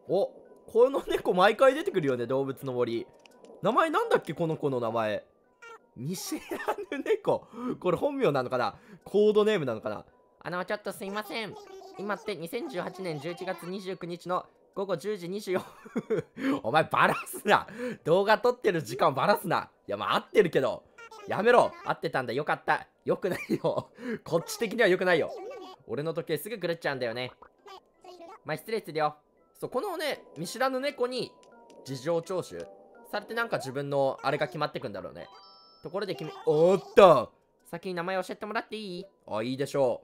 お、この猫毎回出てくるよね、動物の森。名前なんだっけ、この子の名前。見知らぬ猫。これ本名なのかな、コードネームなのかな。ちょっとすいません。今って2018年11月29日の午後10時24分。お前バラすな。動画撮ってる時間バラすな。いや、まあ合ってるけど。やめろ。合ってたんだ。よかった。よくないよ。こっち的にはよくないよ。俺の時計すぐ狂っちゃうんだよね。まあ失礼するよ。そう、このね、見知らぬ猫に事情聴取されて、なんか自分のあれが決まってくんだろうね。ところで君、おっと、先に名前教えてもらっていい？あ、いいでしょ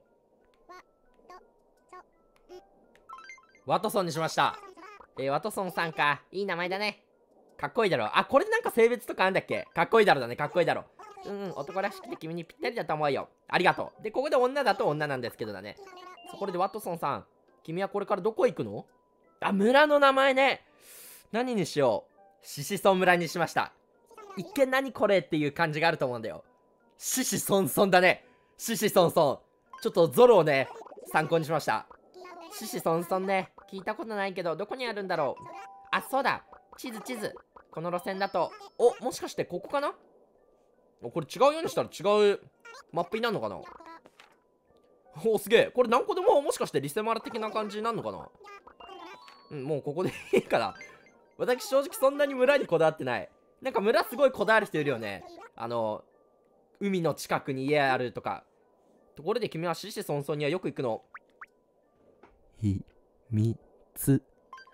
う。ワトソンにしました。ワトソンさんか。いい名前だね。かっこいいだろ。あ、これでなんか性別とかあんだっけ？かっこいいだろだね。かっこいいだろ。男らしくて君にぴったりだと思うよ。ありがとう。で、ここで女だと女なんですけどだね。そこでワトソンさん、君はこれからどこ行くの？あ、村の名前ね。何にしよう。シシソン村にしました。一見何これっていう感じがあると思うんだよ。シシソンソンだね。シシソンソン。ちょっとゾロをね、参考にしました。シシソンソンね。聞いたことないけど、どこにあるんだろう。あ、そうだ。地図。この路線だと。お、もしかしてここかな？これ違うようにしたら違うマップになるのかな。お、すげえ。これ何個でももしかしてリセマラ的な感じになるのかな。もうここでいいかな。私正直そんなに村にこだわってない。なんか村すごいこだわる人いるよね。海の近くに家あるとか。ところで君はシシソンソンにはよく行くの？秘密。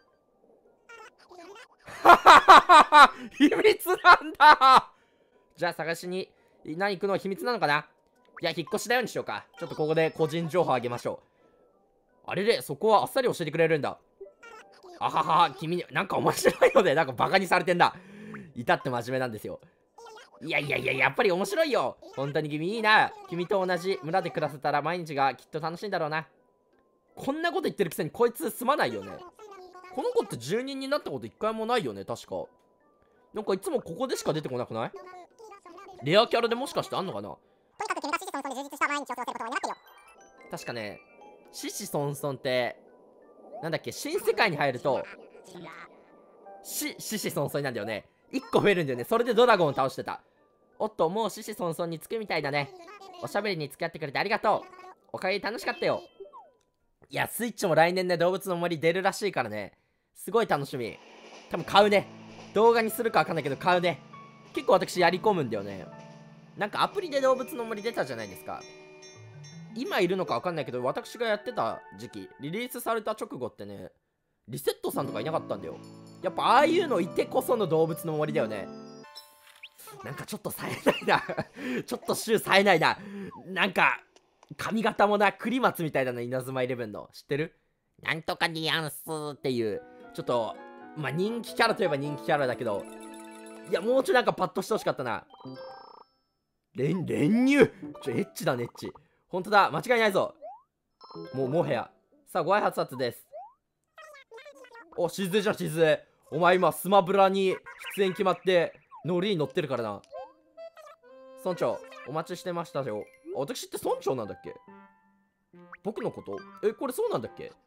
はははは、秘密なんだ。じゃあ探しに何行くのは秘密なのかな。いや、引っ越しだようにしようか。ちょっとここで個人情報あげましょう。あれれ、そこはあっさり教えてくれるんだ。あはは、君になんか面白いよね。なんかバカにされてんだ。至って真面目なんですよ。いや、やっぱり面白いよ。本当に君いいな。君と同じ村で暮らせたら毎日がきっと楽しいんだろうな。こんなこと言ってるくせにこいつすまないよね。この子って住人になったこと一回もないよね、確か。なんかいつもここでしか出てこなくない？レアキャラでもしかしてあんのかな？ とにかく君がシシソンソンで充実した毎日を過ごせることを願ってるよ。 確かね、シシソンソンってなんだっけ、新世界に入るとシシソンソンなんだよね。1個増えるんだよね。それでドラゴンを倒してた。おっと、もうシシソンソンにつくみたいだね。おしゃべりに付き合ってくれてありがとう。おかげで楽しかったよ。いや、スイッチも来年ね、動物の森出るらしいからね、すごい楽しみ。多分買うね。動画にするかわかんないけど買うね。結構私やり込むんだよね。なんかアプリで動物の森出たじゃないですか。今いるのかわかんないけど、私がやってた時期、リリースされた直後ってね、リセットさんとかいなかったんだよ。やっぱああいうのいてこその動物の森だよね。なんかちょっと冴えないなちょっと冴えないな。なんか髪型もな、栗松みたいだな、稲妻イレブンの。知ってる？なんとかニュアンスっていう、ちょっとまあ人気キャラといえば人気キャラだけど、いや、もうちょいなんかパッとしてほしかったな。練乳、エッチだね、エッチ。ほんとだ、間違いないぞ。もはや。さあ、ご挨拶です。お、しずえじゃん、しずえ。お前今、スマブラに出演決まって、ノリに乗ってるからな。村長、お待ちしてましたよ。私って村長なんだっけ？僕のこと？これそうなんだっけ？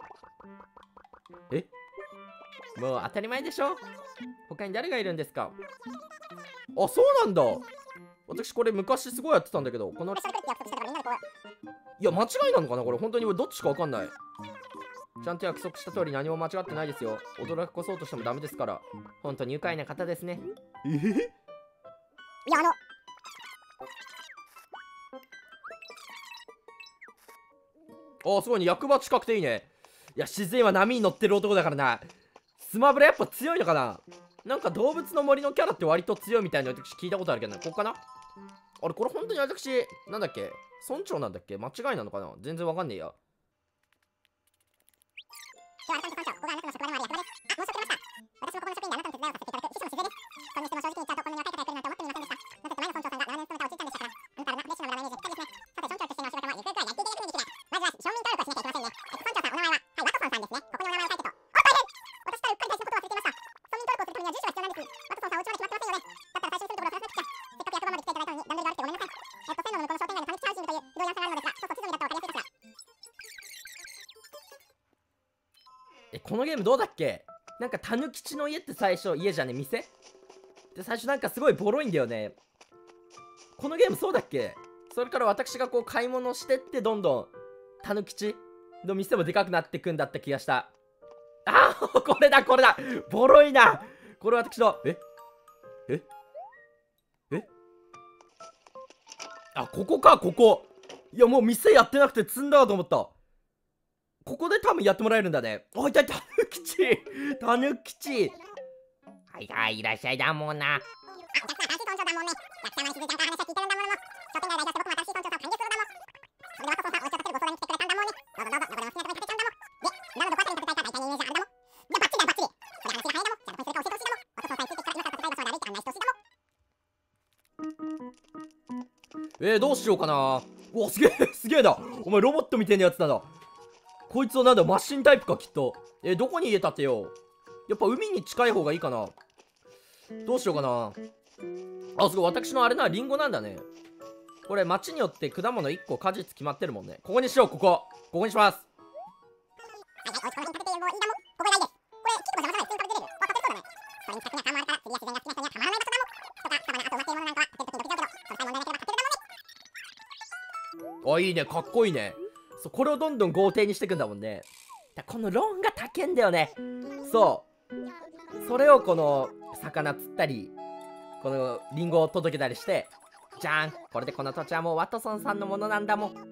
もう当たり前でしょ？他に誰がいるんですか？あ、そうなんだ。私これ昔すごいやってたんだけど、この、いや、間違いなのかなこれ。本当にどっちかわかんない。ちゃんと約束した通り何も間違ってないですよ。驚きこそうとしてもダメですから。本当に愉快な方ですね。 いや、 すごいね。役場近くていいね。いや、自然は波に乗ってる男だからな。スマブラやっぱ強いのかな。なんか動物の森のキャラって割と強いみたいな私聞いたことあるけどね。ここかな。あれ、これ本当に私、なんだっけ、村長なんだっけ？間違いなのかな。全然わかんねえや。 今日は改めて村長、僕はあなたの職場でもある役場です。あ、申し遅れました。私もここの職員であなたの手伝いをさせていただく石野静江です。それにしても正直に言っちゃうと、こんなに若い方が来るなんて思ってみませんでした。なぜって前の村長さんが長年勤めたおじいちゃんでしたから。あなたはフレッシュな裏のイメージぴったりですね。さて、村長としてのお仕事はゆくゆくはやっていけるようにできれば、まずは承認登録をしなきゃいけませんね。村長さん、お名前は、はい、ワトソンさんですね。ここにお名前を書いてと。お、大変！私ったらうっかり大事なことを忘れていました。村民登録をするためには住所が必要なんです。ワトソンさんはお家まで決まってませんよね。だったら最初に住むところを探さなくちゃ。せっかく役場まで来ていただいたのに、段取りが悪くてごめんなさい。線路の向こうの商店街の上北ハウジングという移動屋さんがあるのですが、ちょっと地図にだったら分かりやすいかしら。 このゲームどうだっけ？ なんかたぬきちの家って最初、家じゃね、店で最初なんかすごいボロいんだよね。このゲームそうだっけ？それから私がこう買い物してってどんどんたぬきちの店もでかくなってくんだった気がした。あーこれだこれだ、ボロいな。これ私のあ、ここか、ここ。いやもう店やってなくて積んだと思った。ここで多分やってもらえるんだね。おい、たぬきち、たぬきち。はいはい、いらっしゃいだもんな。どうしようかな。うわ、すげえすげえだ。お前ロボットみたいなやつだな。こいつはなんだ、マシンタイプかきっと。どこに家建てよう。やっぱ海に近い方がいいかな。どうしようかな。あ、すごい、私のあれな、リンゴなんだね。これ町によって果物1個果実決まってるもんね。ここにしよう、ここにします。あ、いいね、かっこいいね。そう、これをどんどん豪邸にしていくんだもんね。このローンが高えんだよね。そう、それをこの魚釣ったり、このリンゴを届けたりして、じゃん、これでこの土地はもうワトソンさんのものなんだもん。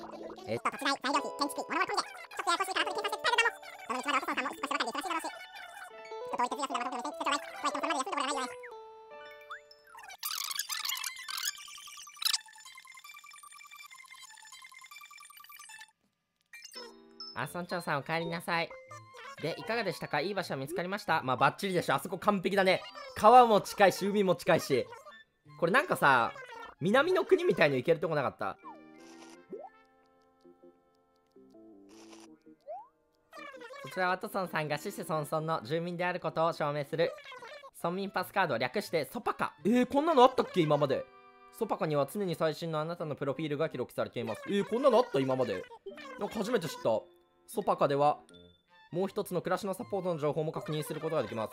村長さんお帰りなさい。で、いかがでしたか？いい場所は見つかりました？まあバッチリでしょ。あそこ完璧だね。川も近いし海も近いし。これなんかさ、南の国みたいに行けるとこなかった？こちらはワトソンさんが子々孫々の住民であることを証明する村民パスカード、略してソパカ。こんなのあったっけ今まで。ソパカには常に最新のあなたのプロフィールが記録されています。こんなのあった今まで。なんか初めて知った。ソパカではもう一つの暮らしのサポートの情報も確認することができます。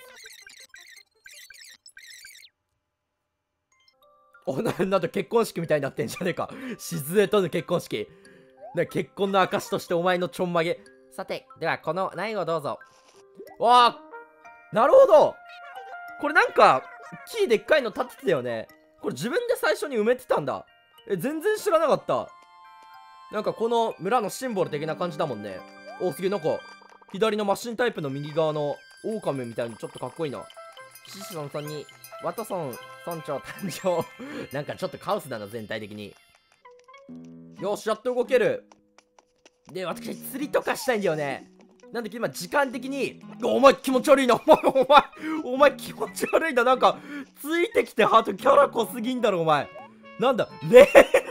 なんだ結婚式みたいになってんじゃねえか。静江との結婚式。結婚の証としてお前のちょんまげ。さて、ではこの苗をどうぞ。わあ、なるほど。これなんか木でっかいの立ててたよね。これ自分で最初に埋めてたんだ。全然知らなかった。なんかこの村のシンボル的な感じだもんね。お、すげえ。なんか左のマシンタイプの右側の狼みたいにちょっとかっこいいな。子々孫々にワトソン村長誕生なんかちょっとカオスだな全体的に。よし、やっと動ける。で、私釣りとかしたいんだよね。なんで今時間的に、お前気持ち悪いな。お前気持ち悪いな。なんかついてきてハートキャラ濃すぎんだろお前。なんだ練乳。やっほー村長さん、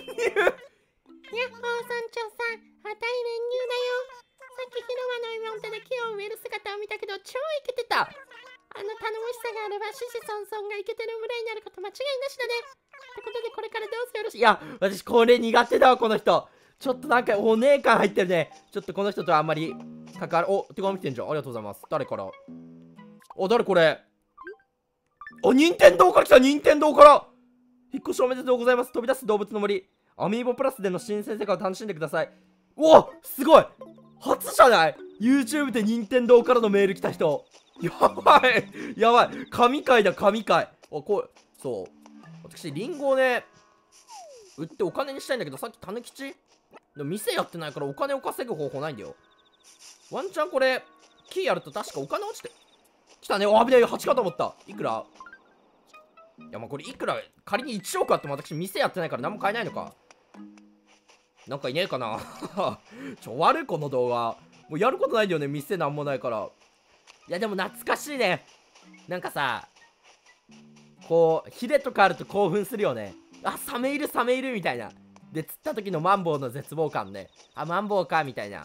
あたい練乳だよ。さっき広場の岩手で木を植える姿を見たけど超イケてた。頼もしさがあれば子々孫々がイケてるぐらいになること間違いなしだね。ってことでこれからどうぞよろしい。いや、私これ苦手だわこの人。ちょっとなんかお姉感入ってるね。ちょっとこの人とあんまり関わる。お、手紙来てんじゃん。ありがとうございます。誰から？誰これ？任天堂から来た。任天堂から。引っ越しおめでとうございます。飛び出す動物の森アミーボプラスでの新鮮世界を楽しんでください。お、すごい。初じゃない？ YouTube で任天堂からのメール来た人。やばいやばい。神回だ神回。そう、私リンゴをね売ってお金にしたいんだけど、さっきたぬきちでも店やってないからお金を稼ぐ方法ないんだよ。ワンチャンこれキーやると確かお金落ちてきたね。お、危ない。8かと思った。いくら？いや、まあこれいくら仮に1億あっても私店やってないから何も買えないのか。なんかいねえかな悪いこの動画。もうやることないんだよね、店なんもないから。いやでも懐かしいね。なんかさ、こうヒレとかあると興奮するよね。あ、サメいるサメいるみたいな。で釣った時のマンボウの絶望感ね。あ、マンボウかみたいな。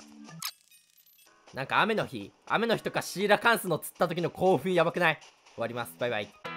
なんか雨の日とかシーラカンスの釣った時の興奮やばくない？終わります。バイバイ。